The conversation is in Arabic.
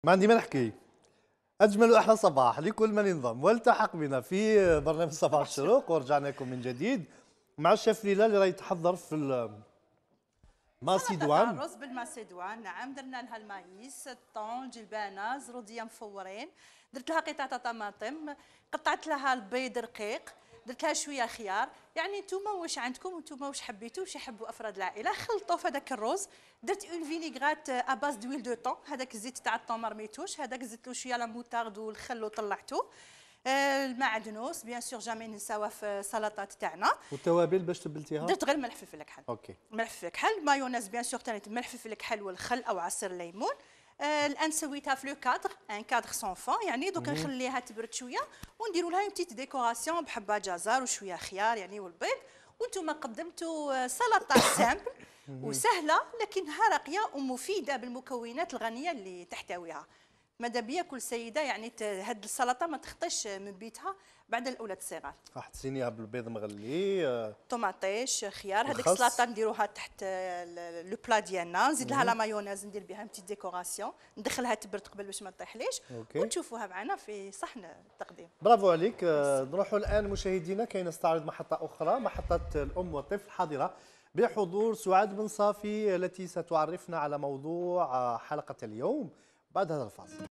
ما عندي ما نحكي. أجمل وأحلى صباح لكل من ينضم والتحق بنا في برنامج صباح الشروق، ورجعنا لكم من جديد مع الشيف ليلى اللي راهي تحضر في الماسيدوان. الرز بالماسيدوان، نعم. درنا لها المايس، الطون، جلبانه، زروديه مفورين، درت لها قطعه طماطم، قطعت لها البيض رقيق، درت لها شويه خيار. يعني نتوما واش عندكم وانتوما واش حبيتوا، واش يحبوا افراد العائله. خلطوا في هذاك الرز. درت اون فينيغرات اباز دويل دو طون، هذاك الزيت تاع الطون ما رميتوش، هذاك زدت له شويه لا موتارد والخل وطلعتوه. المعدنوس بيان سور جامي ننساوها في السلطات تاعنا. والتوابل باش تبلتيها؟ درت غير ملح فلفل كحل. اوكي. ملح فلفل كحل، مايونيز بيان سور ثاني ملح فلفل كحل والخل او عصير الليمون. الان سويتها في لو كادر، ان كادر سون فون، يعني دوك نخليها تبرد شويه ونديروا لها اون بتيت ديكوراسيون بحبه جزر وشويه خيار يعني والبيض. وانتم قدمتوا سلطه سامبل وسهله لكنها راقيه ومفيده بالمكونات الغنيه اللي تحتويها. ماذا بيا كل سيده يعني هاد السلطه ما تخطيش من بيتها بعد الاولاد الصغار. راح تسينيها بالبيض مغلي، طوماطيش، خيار. هذيك الخس. السلطه نديروها تحت لو بلا ديالنا، نزيد لها لا مايونيز، ندير بها بتيت ديكوراسيون، ندخلها تبرد قبل باش ما تطيحليش، وتشوفوها معنا في صحن التقديم. برافو عليك. نروحوا الان مشاهدينا كي نستعرض محطه اخرى، محطه الام والطفل، حاضره بحضور سعاد بن صافي التي ستعرفنا على موضوع حلقه اليوم بعد هذا الفاصل.